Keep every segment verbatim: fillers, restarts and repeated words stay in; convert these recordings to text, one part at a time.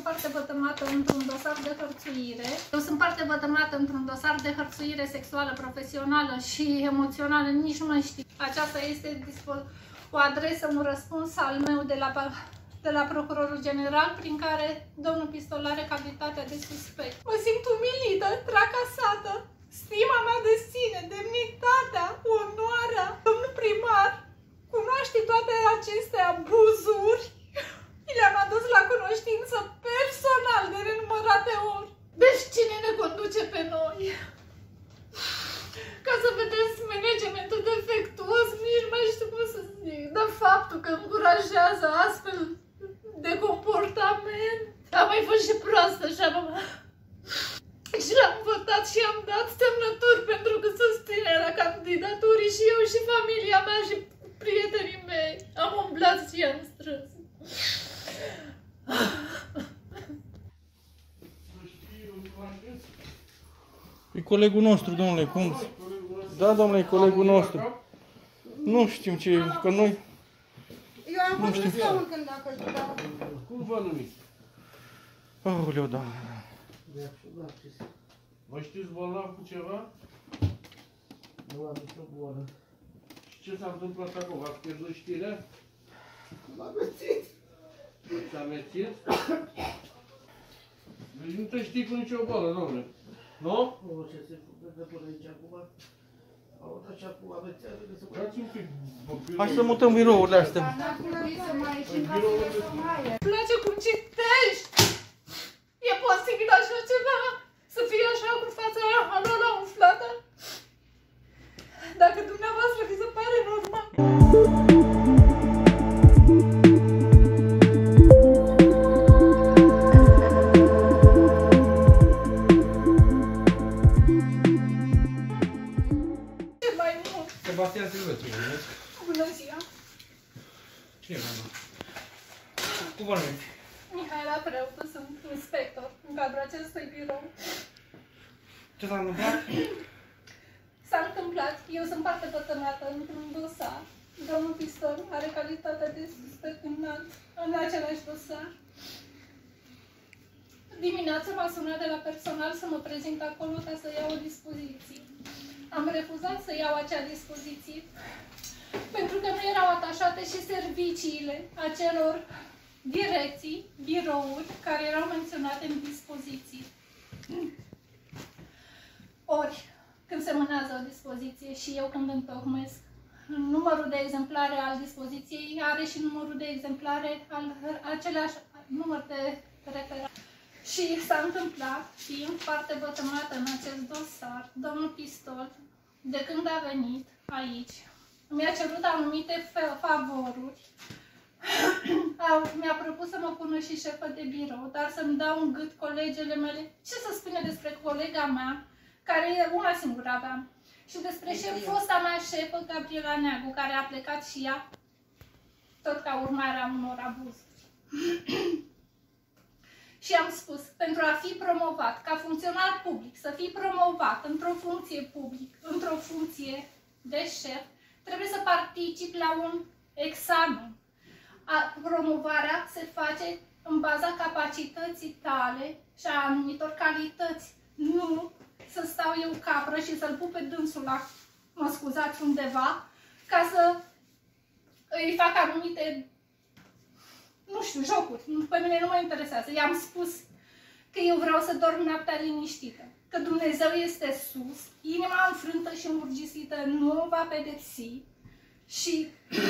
foarte vătămată într-un dosar de hărțuire. Eu sunt foarte vătămată într-un dosar de hărțuire sexuală, profesională și emoțională, nici nu mai știu. Aceasta este o adresă, un răspuns al meu de la, de la Procurorul General, prin care domnul Pistol are calitatea de suspect. Mă simt umilită, tracasată, stima mea de sine, demnitatea, onoarea. Domnul primar cunoaște toate aceste abuzuri. Le-am adus la cunoștință personal de nenumărate ori. Deci cine ne conduce pe noi? Ca să vedeți managementul defectuos, nici nu mai știu cum să zic. Dar faptul că încurajează astfel de comportament. Am mai fost și proastă și am... Și l-am votat și am dat semnături pentru că susținerea candidaturii și eu și familia mea și prietenii mei. Am umblat și am strâns. E colegul nostru, domnule, cum? Da, domnule, e colegul nostru. Nu știm ce e, că noi... Eu am fost în scaun când a căzut, da. Cum vă numiți? Aoleu, doamne. Vă știți bolnav cu ceva? Nu am nicio boală. Și ce s-a întâmplat acum? V-ați pierdut știrea? M-a mețit. S-a mețit? Deci nu te știi cu nicio boală, domnule. Nu? Nu știu ce se întâmplă până aici acum. Au dat și acum amețează de să mă... Dați un pic. Hai să mutăm birourile astea. N-ar trebui să mai ieșim ca să lăsăm aer. Îmi place cum citești! E posibil așa ceva? Să fie așa cu fața aia halola umflată? Dacă dumneavoastră vi se pare normal. Ce mai mult? Sebastian Silvestru, vedeți? Bună ziua! Cine e mama? Cum vă numiți? Mihaela Preotu, sunt inspector în cadrul acestui birou. Ce s-a întâmplat? S-a întâmplat, eu sunt foarte pătănată într-un dosar. Domnul Pistol are calitatea de suspect în, în același dosar. Dimineața m-a sunat de la personal să mă prezint acolo ca să iau o dispoziție. Am refuzat să iau acea dispoziție pentru că nu erau atașate și serviciile acelor direcții, birouri care erau menționate în dispoziție. Ori, când semănează o dispoziție și eu când întocmesc, numărul de exemplare al dispoziției are și numărul de exemplare al același număr de referat. Și s-a întâmplat, fiind foarte vătămată în acest dosar, domnul Pistol, de când a venit aici, mi-a cerut anumite favoruri. Mi-a propus să mă pună și șefă de birou, dar să-mi dau în gât colegele mele. Ce să spune despre colega mea, care e una singură aveam, și despre șef, fosta mea șefă, Gabriela Neagu, care a plecat și ea, tot ca urmare a unor abuzuri. Și am spus, pentru a fi promovat, ca funcționar public, să fii promovat într-o funcție publică, într-o funcție de șef, trebuie să participi la un examen. A, promovarea se face în baza capacității tale și a anumitor calități. Nu să stau eu capră și să-l pup pe dânsul la, mă scuzați, undeva, ca să îi fac anumite, nu știu, jocuri. Pe mine nu mă interesează. I-am spus că eu vreau să dorm noaptea liniștită, că Dumnezeu este sus, inima înfrântă și îmurgisită nu o va pedepsi și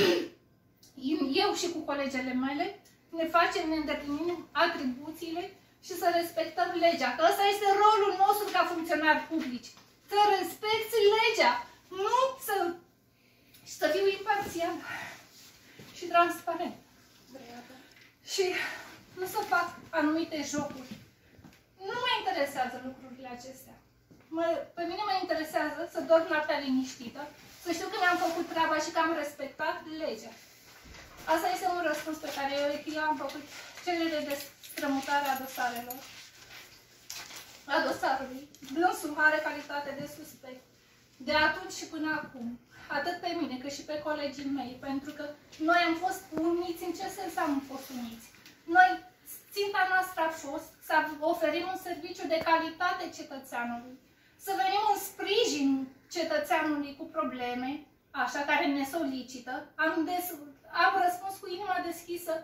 eu și cu colegele mele ne facem, ne îndeplinim atribuțiile și să respectăm legea. Că ăsta este rolul nostru ca funcționari publici. Să respecti legea, nu să, să fiu imparțial și transparent. Și nu să fac anumite jocuri. Nu mă interesează lucrurile acestea. Mă, pe mine mă interesează să dorm noaptea liniștită, să știu că mi-am făcut treaba și că am respectat legea. Asta este un răspuns pe care eu, eu am făcut cerere de strămutare a dosarelor. A dosarului. Dânsul are calitate de suspect. De atunci și până acum. Atât pe mine, cât și pe colegii mei. Pentru că noi am fost uniți. În ce sens am fost uniți? Noi, ținta noastră noastră a fost să oferim un serviciu de calitate cetățeanului, să venim în sprijinul cetățeanului cu probleme, așa, care ne solicită. Am, des, am răspuns cu inima deschisă,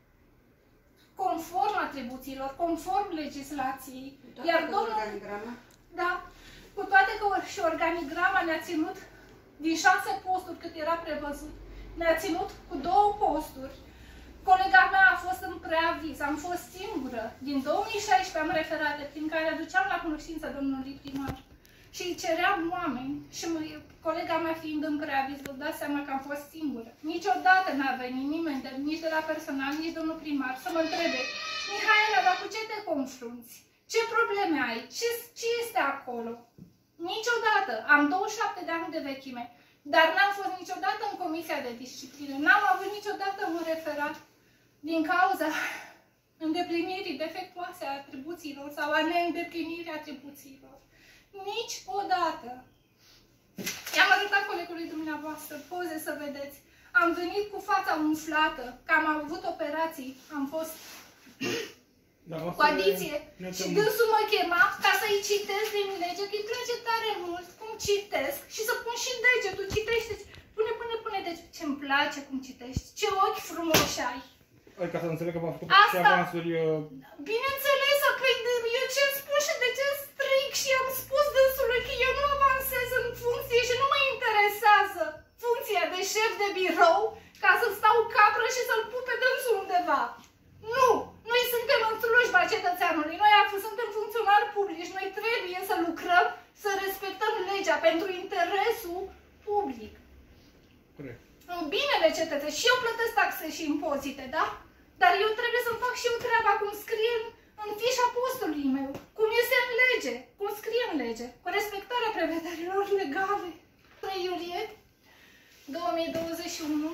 conform atribuțiilor, conform legislației. Iar domnul, da, cu toate că și organigrama ne-a ținut din șase posturi cât era prevăzut, ne-a ținut cu două posturi. Colega mea a fost în preaviz, am fost singură. Din două mii șaisprezece am referate prin care aduceam la cunoștință domnului primar și îi ceream oameni. Și mă, colega mea fiind în preaviz, vă dați seama că am fost singură. Niciodată n-a venit nimeni, de, nici de la personal, nici domnul primar, să mă întrebe: Mihaela, dar cu ce te confrunți? Ce probleme ai? Ce, ce este acolo? Niciodată. Am douăzeci și șapte de ani de vechime, dar n-am fost niciodată în comisia de disciplină. N-am avut niciodată un referat din cauza îndeplinirii defectuoase a atribuțiilor sau a neîndeplinirii atribuțiilor. Niciodată. I-am arătat colegului dumneavoastră poze să vedeți. Am venit cu fața umflată, că am avut operații, am fost cu adiție și dânsul mă chema ca să-i citesc din lege, că îi place tare mult cum citesc și să pun și degetul, citește, pune, pune, pune, deci ce-mi place cum citești, ce ochi frumoși ai. Ai, ca să înțeleg că v-am făcut Asta, și avansuri... Uh... Bineînțeles, că eu ce-mi spun și de ce stric și am spus dânsului că eu nu avansez în funcție și nu mă interesează funcția de șef de birou ca să stau capră și să-l pun pe dânsul undeva. Nu! Noi suntem în slujba cetățeanului, noi suntem funcționari publici, noi trebuie să lucrăm, să respectăm legea pentru interesul public. Corect. În binele cetățenilor. Și eu plătesc taxe și impozite, da? Dar eu trebuie să-mi fac și eu treaba cum scrie în, în fișa postului meu, cum este în lege, cum scrie în lege, cu respectarea prevederilor legale. trei iulie două mii douăzeci și unu,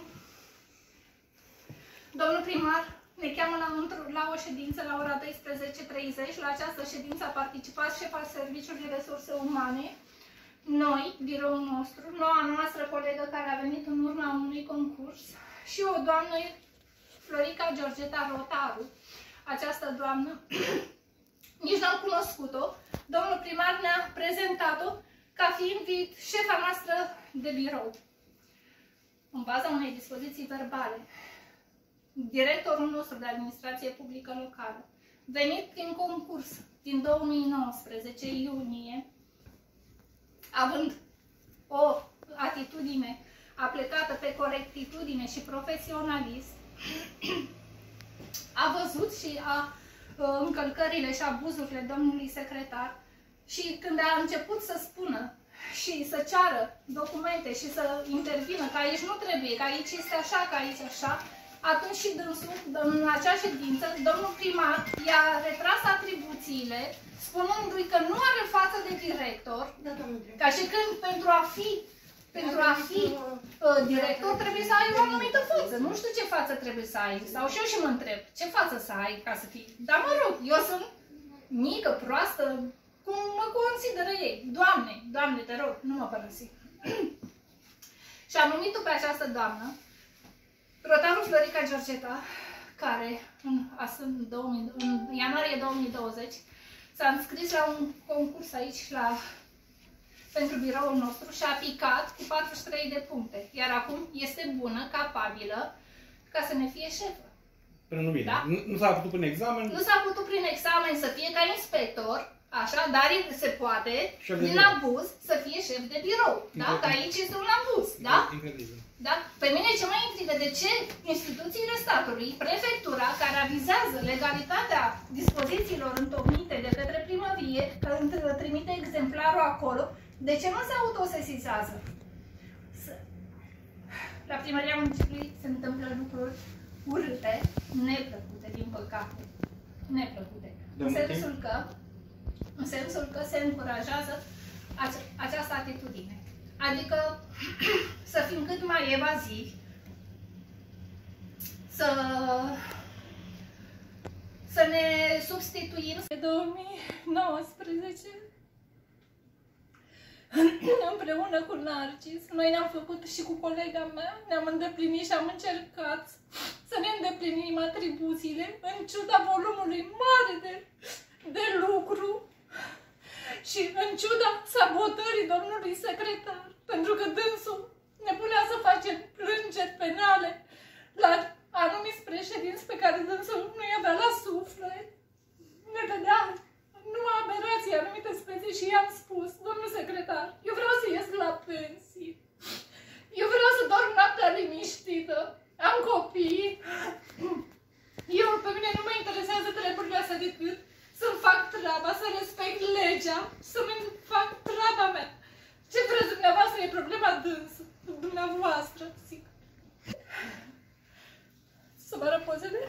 domnul primar ne cheamă la, la o ședință la ora douăsprezece treizeci. La această ședință a participat șefa Serviciului Resurse Umane, noi, biroul nostru, noua noastră colegă care a venit în urma unui concurs și o doamnă, Florica Georgeta Rotaru. Această doamnă, nici n-am cunoscut-o, domnul primar ne-a prezentat-o ca fiind șefa noastră de birou, în baza unei dispoziții verbale. Directorul nostru de administrație publică locală, venit prin concurs din două mii nouăsprezece, iunie, având o atitudine aplicată pe corectitudine și profesionalism, a văzut și a încălcările și abuzurile domnului secretar și când a început să spună și să ceară documente și să intervină că aici nu trebuie, că aici este așa, că aici așa, atunci și dânsul, în acea ședință, domnul primar i-a retras atribuțiile, spunându-i că nu are față de director, ca și când pentru a fi, pentru a fi uh, director trebuie să ai o anumită față. Nu știu ce față trebuie să ai. Sau și eu și mă întreb, ce față să ai ca să fii. Dar mă rog, eu sunt mică, proastă, cum mă consideră ei. Doamne, Doamne, te rog, nu mă părăsi. Și am numit-o pe această doamnă, Rotaru Florica Georgeta, care în, în, două mii, în ianuarie două mii douăzeci s-a înscris la un concurs aici la, pentru biroul nostru și a picat cu patruzeci și trei de puncte. Iar acum este bună, capabilă, ca să ne fie șefă. Prenumire. Da? Nu, nu s-a putut prin examen? Nu s-a putut prin examen să fie ca inspector, așa, dar se poate, din abuz, să fie șef de birou. Da? Că aici este un abuz. Da? Incredibil. Da? Pe mine ce mă intrigă, de ce instituțiile statului, prefectura, care avizează legalitatea dispozițiilor întocmite de către primărie, când trimite exemplarul acolo, de ce nu se autosesizează? La primăria municipiului se întâmplă lucruri urâte, neplăcute, din păcate. Neplăcute. În sensul că, în sensul că se încurajează ace această atitudine. Adică să fim cât mai evazivi, să, să ne substituim. În două mii nouăsprezece, împreună cu Narcis, noi ne-am făcut și cu colega mea, ne-am îndeplinit și am încercat să ne îndeplinim atribuțiile, în ciuda volumului mare tare de, de lucru și în ciuda sabotării domnului secretar, pentru că dânsul ne punea să facem plângeri penale la anumiți președinți pe care dânsul nu-i avea la suflet, ne vedea numai aberații anumite specii și i-am spus, domnul secretar, eu vreau să ies la pensie, eu vreau să dorm noaptea liniștită, am copii, eu, pe mine nu mă interesează treburile astea decât să-mi fac treaba, să respect legea, să-mi fac treaba mea. Ce vreți dumneavoastră e problema dânsă, dumneavoastră, zic. Să vă arăt pozele?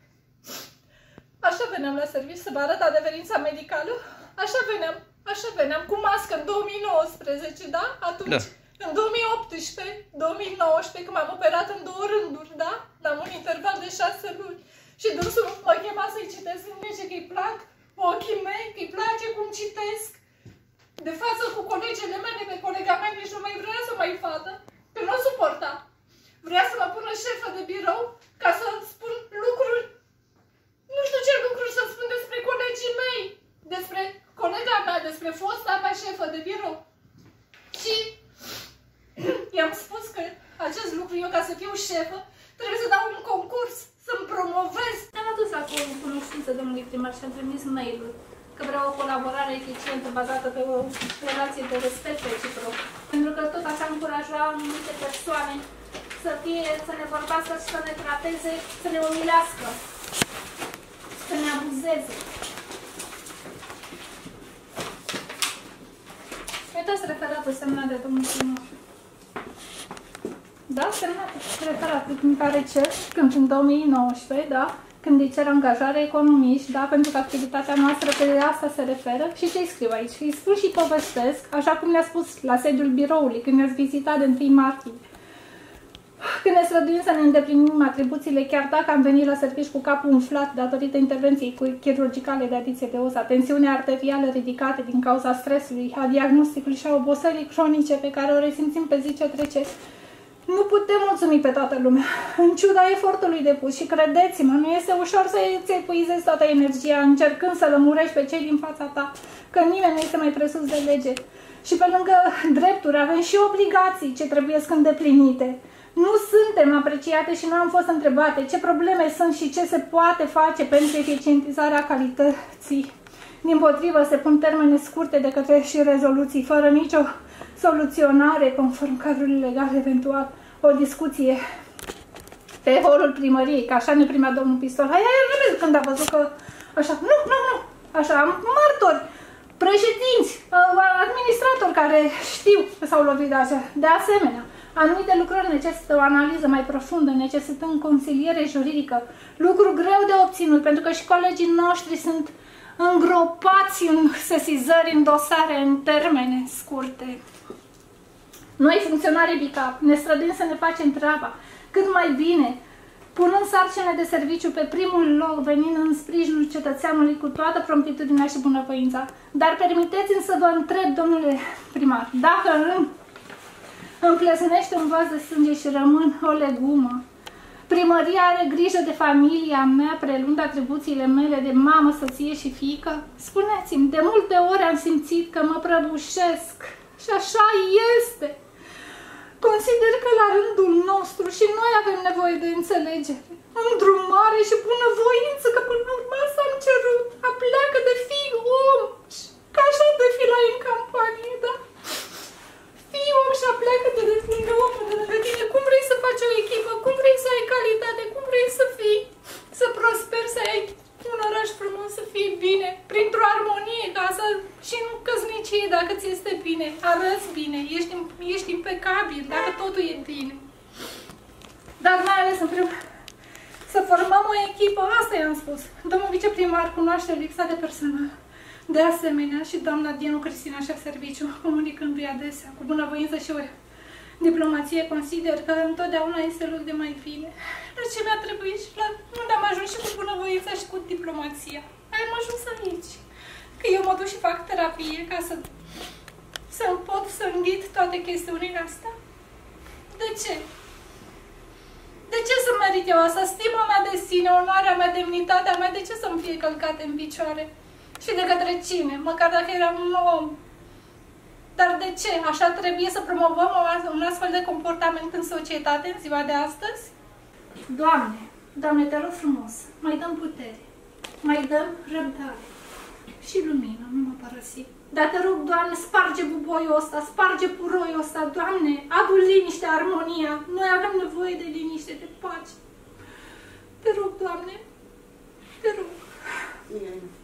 Așa veneam la serviciu, să vă arăt adeverința medicală. Așa veneam, așa veneam, cu mască în două mii nouăsprezece, da? Atunci, da. În două mii optsprezece, două mii nouăsprezece, când m-am operat în două rânduri, da? La un interval de șase luni. Și dânsul mă chema să-i citesc în lege, că-i plac ochii mei, că-i place cum citesc. De față cu colegele mele, pe colega mea nici nu mai vrea să mai facă, că nu o suporta. Vrea să mă pună șefă de birou ca să spun lucruri, nu știu ce lucruri să spun despre colegii mei, despre colega mea, despre fosta mea șefă de birou. Și i-am spus că acest lucru, eu ca să fiu șefă, trebuie să dau un concurs, să-mi promovez. Am adus la cunoștință domnului primar și am trimis mail-ul că vreau o colaborare eficientă bazată pe o relație de respect reciproc. Pentru că tot așa încuraja multe persoane să fie, să ne vorbească și să ne trateze, să ne umilească, să ne abuzeze. Uitați referatul semnat de domnul primar. Da, semnat referatul în care cer, când în două mii nouăsprezece, da, când îi cer angajare economiști, da, pentru că activitatea noastră pe asta se referă și ce-i scriu aici. Îi spun și povestesc, așa cum le-a spus la sediul biroului, când ne-ați vizitat de întâi martie. Când ne străduim să ne îndeplinim atribuțiile, chiar dacă am venit la serviciu cu capul umflat datorită intervenției chirurgicale de adiție de os, tensiunea arterială ridicată din cauza stresului, a diagnosticului și a oboselii cronice pe care o resimțim pe zi ce trece, nu putem mulțumi pe toată lumea, în ciuda efortului depus și credeți-mă, nu este ușor să îți epuizezi toată energia încercând să lămurești pe cei din fața ta, că nimeni nu este mai presus de lege. Și pe lângă drepturi avem și obligații ce trebuie să îndeplinite. Nu suntem apreciate și nu am fost întrebate ce probleme sunt și ce se poate face pentru eficientizarea calității. Dimpotrivă, se pun termene scurte de către și rezoluții, fără nicio soluționare conform cadrului legal, eventual o discuție pe holul primăriei, că așa ne primea domnul Pistol. Hai, hai, repede, când a văzut că așa, nu, nu, nu, așa, martori, președinți, administratori care știu că s-au lovit de așa. De asemenea, anumite lucrări necesită o analiză mai profundă, necesită în consiliere juridică, lucru greu de obținut, pentru că și colegii noștri sunt îngropați în sesizări, în dosare, în termene scurte. Noi, funcționarii B I C A P, ne străduim să ne facem treaba cât mai bine, punând sarcine de serviciu pe primul loc, venind în sprijinul cetățeanului cu toată promptitudinea și bunăvoința. Dar permiteți-mi să vă întreb, domnule primar, dacă îmi împlesnește un vas de sânge și rămân o legumă, primăria are grijă de familia mea, prelund atribuțiile mele de mamă, soție și fiică? Spuneți-mi, de multe ori am simțit că mă prăbușesc și așa este. Consider că la rândul nostru și noi avem nevoie de înțelegere, îndrumare și bunăvoință, că până la urmă s-am cerut, a pleacă de fi om, că așa de fi la în campanie, da? Fii om și a pleacă de lângă omul de lângă tine. Cum vrei să faci o echipă? Cum vrei să ai calitate? Cum vrei să fii, să prosperi, să ai un oraș frumos, să fii bine, printr-o armonie, ca să, și în căsnicie, dacă ți este bine, arăți bine, ești, ești impecabil, dacă totul e bine. Dar mai ales, în primul să formăm o echipă, asta i-am spus. Domnul viceprimar cunoaște lipsa de personal. De asemenea, și doamna Dianu Cristina, șef serviciu, comunicându-i adesea, cu bunăvoință și o diplomație, consider că întotdeauna este loc de mai bine. La ce mi-a trebuit și la unde am ajuns și cu bunăvoința și cu diplomația. Am ajuns aici. Că eu mă duc și fac terapie ca să să-mi pot să înghit toate chestiunile astea. De ce? De ce să merit eu asta? Stima mea de sine, onoarea mea, demnitatea mea, de ce să-mi fie călcate în picioare? Și de către cine? Măcar dacă eram un om. Dar de ce? Așa trebuie să promovăm un astfel de comportament în societate în ziua de astăzi? Doamne, Doamne, te rog frumos, mai dăm putere, mai dăm răbdare și lumină, nu mă părăsi. Dar te rog, Doamne, sparge buboiul ăsta, sparge puroiul ăsta, Doamne, adu liniște, armonia. Noi avem nevoie de liniște, de pace. Te rog, Doamne, te rog. Bine.